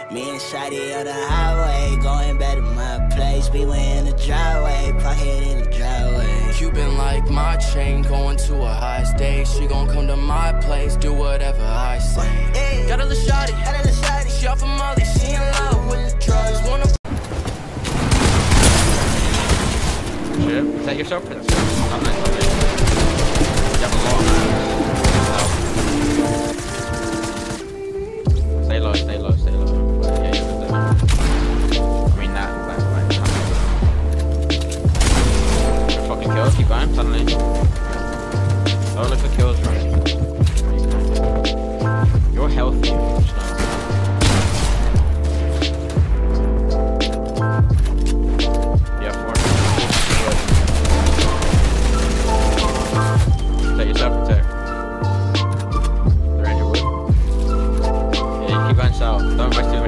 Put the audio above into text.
Me and Shotty on the highway, going back to my place. Speedway in the driveway, pocket in the driveway. Cuban like my chain, going to a high stage. She gon' come to my place, do whatever I say. Hey. Got a little shawty, she off of Molly, she in love with the drugs. Shit, is that yourself? Not nice, Stay low, stay low, stay low. Yeah, you're good there. I mean, not black. Fucking kills, keep going, suddenly. Don't look for kills, right? You're healthy. Yeah, 4. Set yourself protect. They're in your wood. Yeah, you keep going south. Don't rest your